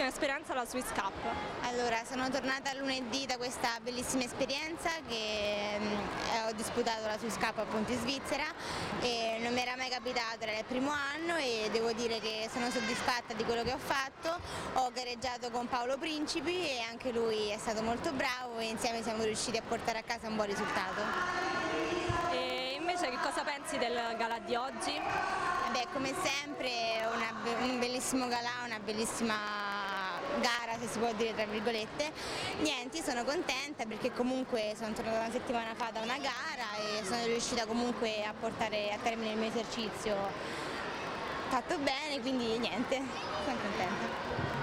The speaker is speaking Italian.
bellissima esperienza alla Swiss Cup? Allora, sono tornata lunedì da questa bellissima esperienza che ho disputato la Swiss Cup appunto in Svizzera e non mi era mai capitato, era il primo anno e devo dire che sono soddisfatta di quello che ho fatto. Ho gareggiato con Paolo Principi e anche lui è stato molto bravo e insieme siamo riusciti a portare a casa un buon risultato. E invece che cosa pensi del galà di oggi? Beh, come sempre un bellissimo galà, una bellissima gara, se si può dire tra virgolette. Niente, sono contenta perché comunque sono tornata una settimana fa da una gara e sono riuscita comunque a portare a termine il mio esercizio fatto bene, quindi niente, sono contenta.